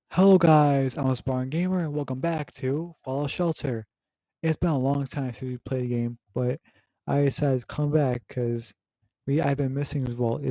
Hello guys, I'm a Sparring Gamer and welcome back to Fallout Shelter. It's been a long time since we played the game, but I decided to come back because I've been missing this vault.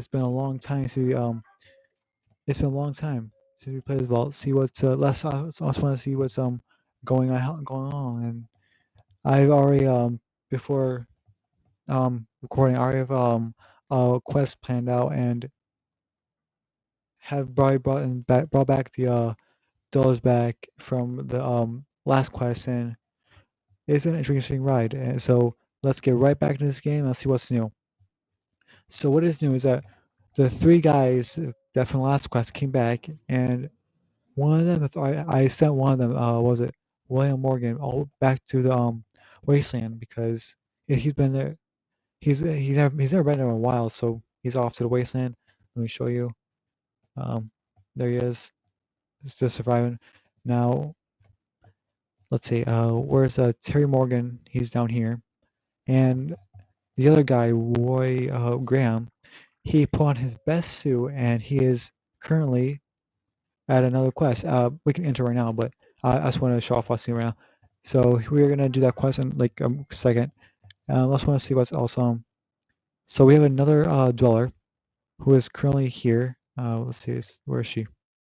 It's been a long time since we played this vault. See what's I just want to see what's going on. And I've already before recording, I already have a quest planned out and have probably brought back the dollars back from the last quest, and it's been an interesting ride. And so let's get right back into this game and let's see what's new. So what is new is that the three guys that from the last quest came back, and one of them, I sent one of them, was it William Morgan, all back to the wasteland because he's been there. He's never been there in a while, so he's off to the wasteland. Let me show you. Um, there he is. He's just surviving. Now let's see. Where's Terry Morgan? He's down here, and the other guy, Roy Graham, he put on his best suit, and he is currently at another quest. We can enter right now, but I just want to show off what's new right now. So we're gonna do that quest in like a second. Let's want to see what's else. So we have another dweller who is currently here. Let's see, where is she?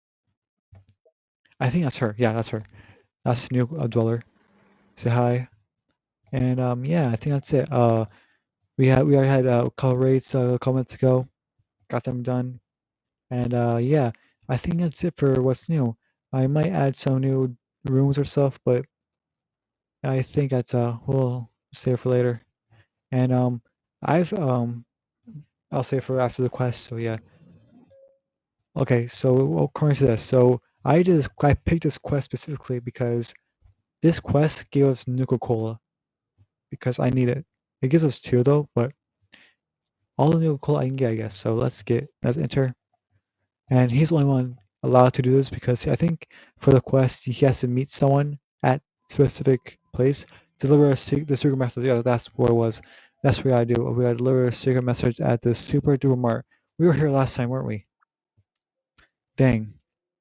I think that's her. Yeah, that's her. That's the new dweller. Say hi. And yeah, I think that's it. We already had a couple raids a couple minutes ago. Got them done. And yeah, I think that's it for what's new. I might add some new rooms or stuff, but I think that's we'll save for later. And I've I'll save for after the quest. So yeah. Okay, so according to this, so I picked this quest specifically because this quest gave us Nuka-Cola because I need it. It gives us two though, but all the Nuka-Cola I can get, I guess. So let's enter. And he's the only one allowed to do this because I think for the quest he has to meet someone at specific place, deliver the secret message. Yeah, that's what it was. That's what we gotta do. We gotta deliver a secret message at the Super Duper Mart. We were here last time, weren't we? Dang.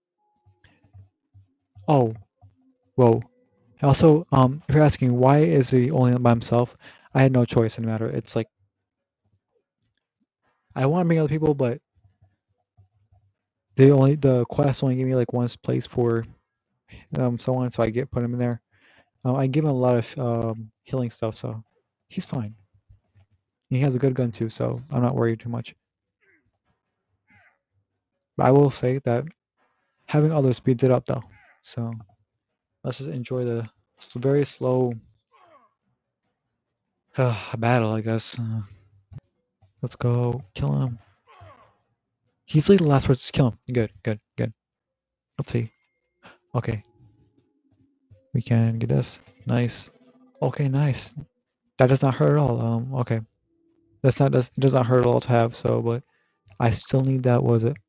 Oh, whoa. Also, if you're asking why is he only by himself, I had no choice in the matter. It's like I want to bring other people, but the quest only gave me like one place for someone, so I put him in there. I give him a lot of healing stuff, so he's fine. He has a good gun too, so I'm not worried too much. But I will say that having others speeds it up though. So let's just enjoy the very slow battle, I guess. Let's go kill him. He's like the last person. Just kill him. Good, good, good. Let's see. Okay, we can get this. Nice. Okay, nice. That does not hurt at all. Okay, it does not hurt at all to have. So, but I still need that. Was it?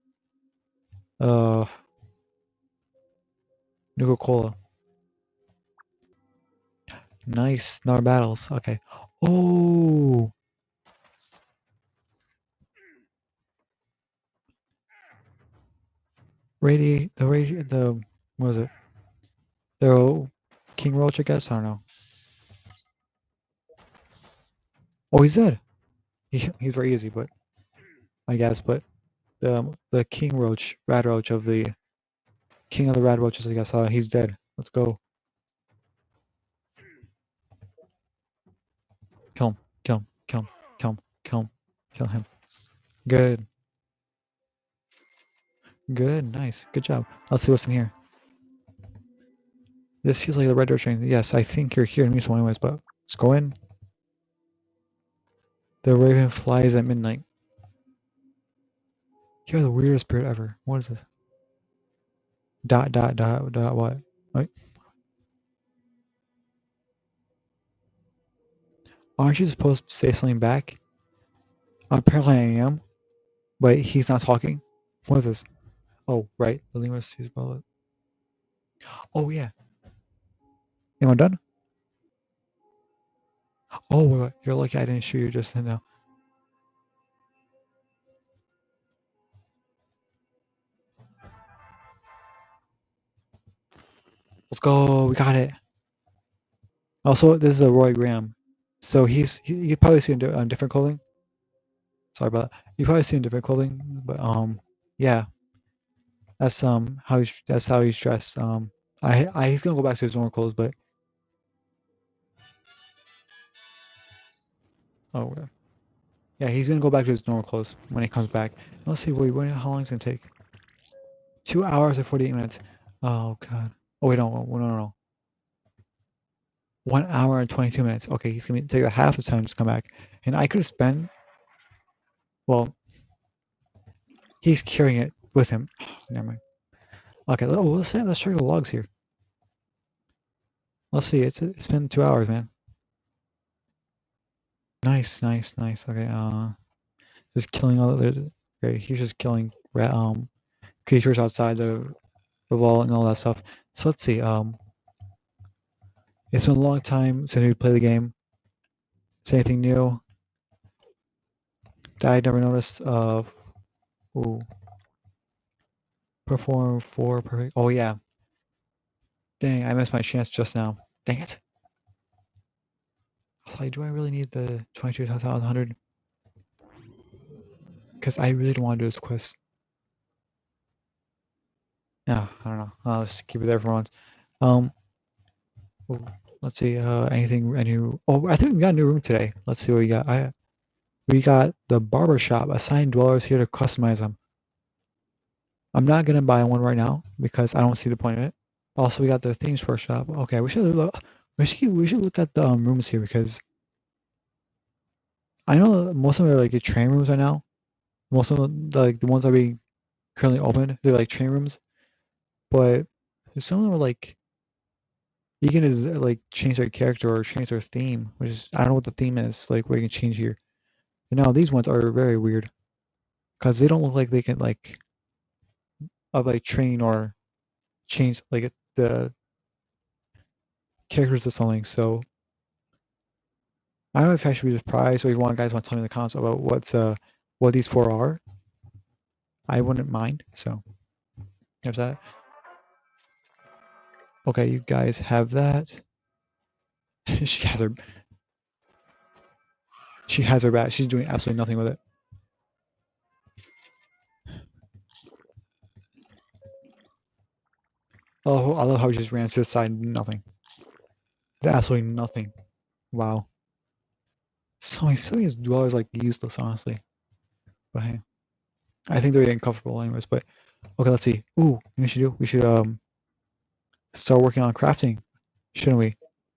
Uh, Nuka-Cola. Nice. Another battles. Okay. Oh. The what was it? The King Roach, I guess. I don't know. Oh, he's dead. He's very easy, but I guess. But the King Roach, Rad Roach of the King of the Rad Roaches, I guess. He's dead. Let's go. Kill him. Kill him. Kill him. Kill him. Kill him. Kill him. Good. Good. Nice. Good job. Let's see what's in here. This feels like the red door train. Yes, I think you're here in me so anyways, but let's go in. The raven flies at midnight. You're the weirdest bird ever. What is this? Dot dot dot dot what? Wait. Aren't you supposed to say something back? Apparently I am, but he's not talking. What is this? Oh, right. The lemur sees bullet. Oh yeah. Am I done? Oh wait, you're lucky I didn't shoot you just now. Let's go. We got it. Also, this is a Roy Graham. So you probably see him on different clothing. Sorry about that. You probably see him in different clothing, but yeah, that's how he's dressed. He's gonna go back to his normal clothes, but oh yeah, he's gonna go back to his normal clothes when he comes back. Let's see, how long it's gonna take? 2 hours and 48 minutes. Oh god. Oh wait, no. 1 hour and 22 minutes. Okay, he's gonna take half the time to come back, and I could have spent. Well, he's carrying it with him. Never mind. Okay, let's check the logs here. Let's see. It's been 2 hours, man. Nice. Okay, just killing all the. Okay, he's just killing creatures outside the vault and all that stuff. So let's see. It's been a long time since we played the game. Is anything new that I never noticed? Ooh, perform four perfect. Oh yeah. Dang, I missed my chance just now. Dang it. I was like, do I really need the 22,100? Because I really don't want to do this quest. Yeah, I don't know. I'll just keep it there for once. Um, ooh, let's see. Any? Oh, I think we got a new room today. Let's see what we got. We got the barber shop. Assign dwellers here to customize them. I'm not gonna buy one right now because I don't see the point of it. Also, we got the themes workshop. Okay, we should look. We should look at the rooms here because I know most of them are like train rooms right now. Most of them, like the ones that are being currently opened, they're like train rooms. But some of them are like you can just, like change their character or change their theme, which is I don't know what the theme is. Like what you can change here. And now these ones are very weird because they don't look like they can like train or change like the characters or something. So I don't know if I should be surprised or if you guys want to tell me in the comments about what these four are. I wouldn't mind. So there's that. Okay, you guys have that. she has her she has her back. She's doing absolutely nothing with it. I love how he just ran to the side and nothing. Did absolutely nothing. Wow. Some of these dwellers like useless, honestly. But hey, I think they're getting comfortable anyways. But okay, let's see. Ooh, we should do? We should start working on crafting, shouldn't we?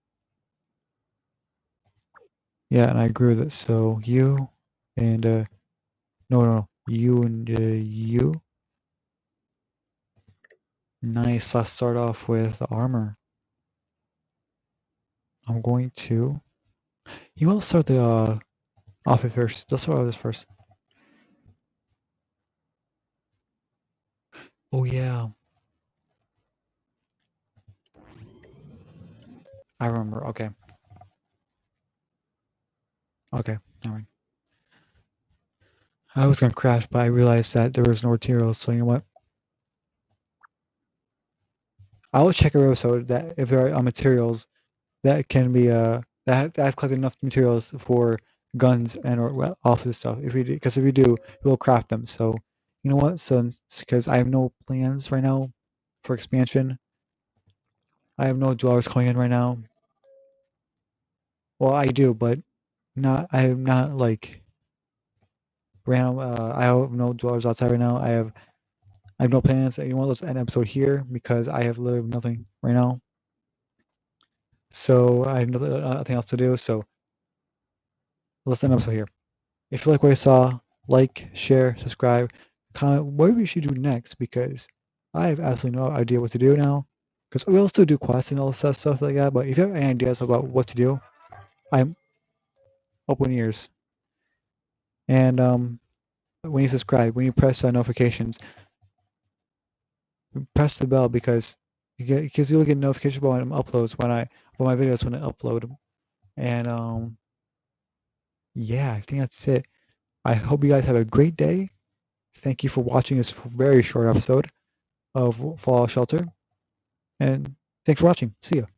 Yeah, and I agree with it. So you and no, you and you. Nice. Let's start off with the armor. I'm going to. You want to start the outfit first. Let's start with this first. Oh yeah, I remember. Okay. Okay. All right. I was gonna craft, but I realized that there was no materials. So you know what? I will check every episode that if there are materials that can be that I've collected enough materials for guns and or well, office stuff. If we do, because if we do, we'll craft them. So you know what? So because I have no plans right now for expansion, I have no dwellers coming in right now. Well, I do, but not. I am not like random. I have no dwellers outside right now. I have no plans. You know what? Let's end episode here because I have literally nothing right now. So I have nothing else to do. So let's end episode here. If you like what you saw, like, share, subscribe, comment what we should do next because I have absolutely no idea what to do now. Because we'll still do quests and all this stuff like that. But if you have any ideas about what to do, I'm open ears. And when you subscribe, when you press notifications, press the bell because you'll get notifications about when uploads when my videos when I upload them. And yeah, I think that's it. I hope you guys have a great day. Thank you for watching this very short episode of Fallout Shelter. And Thanks for watching. See ya.